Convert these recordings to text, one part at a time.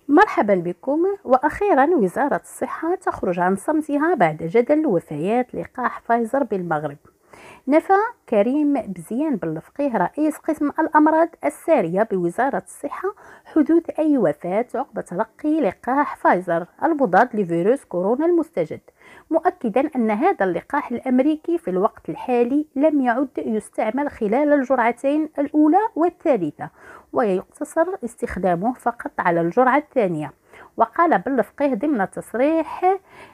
مرحبا بكم. وأخيرا وزارة الصحة تخرج عن صمتها بعد جدل وفيات لقاح فايزر بالمغرب. نفى كريم بزيان بالفقيه رئيس قسم الأمراض السارية بوزارة الصحة حدوث أي وفاة عقب تلقي لقاح فايزر المضاد لفيروس كورونا المستجد، مؤكدا أن هذا اللقاح الأمريكي في الوقت الحالي لم يعد يستعمل خلال الجرعتين الأولى والثالثة، ويقتصر استخدامه فقط على الجرعة الثانية. وقال بالفقيه ضمن تصريح: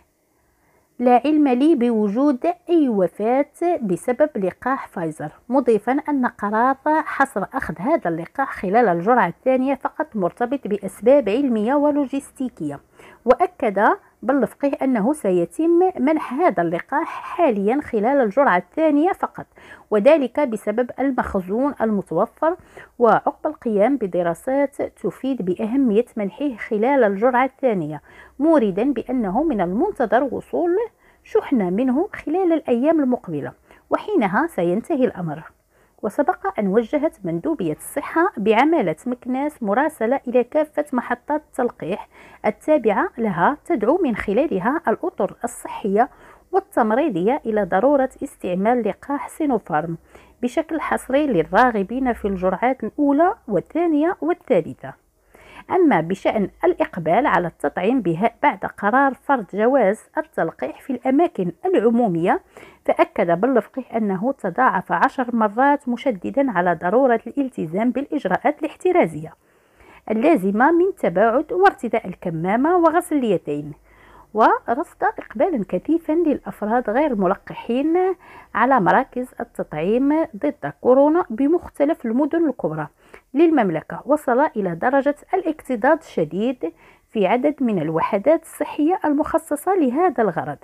لا علم لي بوجود أي وفاة بسبب لقاح فايزر، مضيفا أن قرار حصر أخذ هذا اللقاح خلال الجرعة الثانية فقط مرتبط بأسباب علمية ولوجستيكية. وأكد بالفقيه أنه سيتم منح هذا اللقاح حاليا خلال الجرعة الثانية فقط، وذلك بسبب المخزون المتوفر، وعقب القيام بدراسات تفيد بأهمية منحه خلال الجرعة الثانية، موردا بأنه من المنتظر وصول شحنة منه خلال الأيام المقبلة، وحينها سينتهي الأمر. وسبق أن وجهت مندوبية الصحة بعمالة مكناس مراسلة إلى كافة محطات التلقيح التابعة لها تدعو من خلالها الأطر الصحية والتمريضية إلى ضرورة استعمال لقاح سينوفارم بشكل حصري للراغبين في الجرعات الأولى والثانية والثالثة. أما بشأن الإقبال على التطعيم بعد قرار فرض جواز التلقيح في الأماكن العمومية، فأكد بالفقيه أنه تضاعف 10 مرات، مشددا على ضرورة الالتزام بالإجراءات الاحترازية اللازمة من تباعد وارتداء الكمامة وغسل اليدين. ورصد إقبالا كثيفا للأفراد غير الملقحين على مراكز التطعيم ضد كورونا بمختلف المدن الكبرى للمملكة وصل إلى درجة الاكتظاظ الشديد في عدد من الوحدات الصحية المخصصة لهذا الغرض،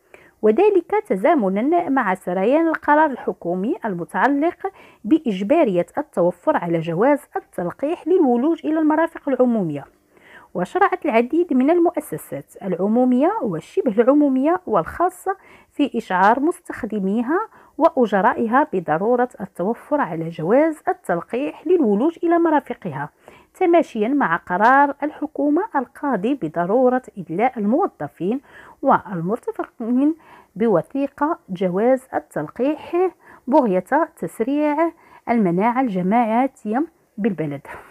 وذلك تزامنا مع سريان القرار الحكومي المتعلق بإجبارية التوفر على جواز التلقيح للولوج إلى المرافق العمومية. وشرعت العديد من المؤسسات العمومية والشبه العمومية والخاصة في إشعار مستخدميها وأجرائها بضرورة التوفر على جواز التلقيح للولوج إلى مرافقها، تماشيا مع قرار الحكومة القاضي بضرورة إدلاء الموظفين والمرتفقين بوثيقة جواز التلقيح بغية تسريع المناعة الجماعية بالبلد.